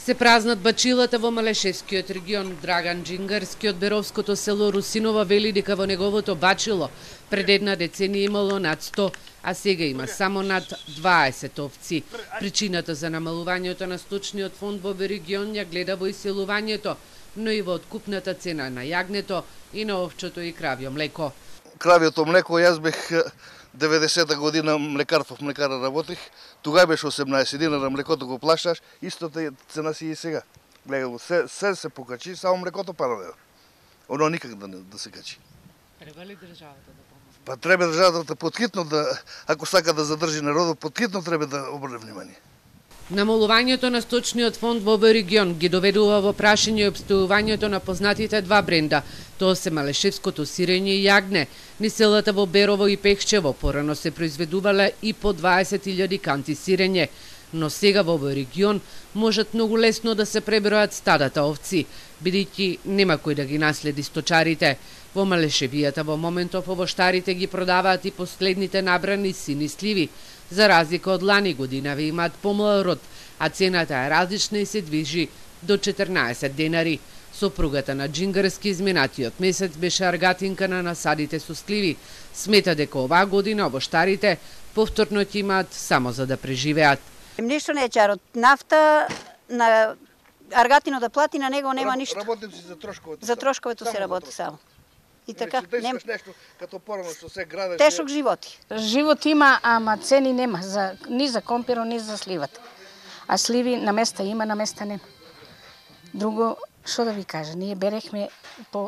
Се празнат бачилата во Малешевскиот регион. Драган Джингарски од Беровското село Русинова вели дека во неговото бачило пред една деценија имало над 100, а сега има само над 20 овци. Причината за намалувањето на сточниот фонд во регион ја гледа во иселувањето, но и во откупната цена на јагнето и на овчето и кравјо млеко. Кравјото млеко, јас бех 90-та година млекар во млекара работих, тогава беше 18 динара млекото го плащаш, истата цена си и сега. Гледа, се покачи, само млекото пара лева. Оно никак да се качи. Треба ли државата да помогне? Па треба државата поткитно ако сака да задржи народот, поткитно треба да обрне внимание. Намалувањето на сточниот фонд во регион ги доведува во прашање опстојувањето на познатите два бренда. Тоа се малешевското сирење и јагне. Низ селата во Берово и Пехчево порано се произведувале и по 20.000 канти сирење, но сега во регион можат многу лесно да се пребројат стадата овци, бидејќи нема кој да ги наследи сточарите. Во Малешевијата во моментов овоштарите ги продаваат и последните набрани сини сливи. За разлика од лани годинаве имаат помлад род, а цената е различна и се движи до 14 денари. Сопругата на Джингарски изминатиот месец беше аргатинка на насадите со сливи. Смета дека оваа година овоштарите повторно ќе имаат само за да преживеат. Ништо не е чарот. Нафта на аргатино да плати, на него нема ништо. Работници за трошковете. За трошковето се работи само. И така, нема нешто като порано што се градеше. Тешок животи. Живот има, ама цени нема, ни за компиро, ни за сливата. А сливи на места има, на места нема. Друго, што да ви кажа, ние берехме по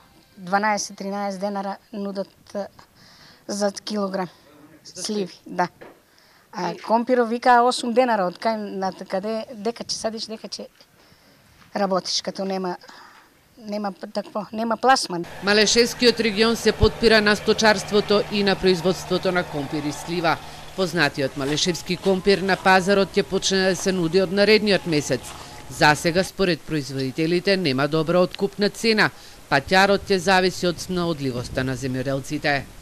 12-13 денара нудат за килограм сливи, да. А компиро вика 8 денара, од кај на каде, дека ќе садиш, дека ќе работиш, като нема пласман. Малешевскиот регион се потпира на сточарството и на производството на компир и слива. Познатиот малешевски компир на пазарот ќе почне да се нуди од наредниот месец. Засега, според производителите, нема добра откупна цена. Патјарот ќе зависи од снаодливоста на земјоделците.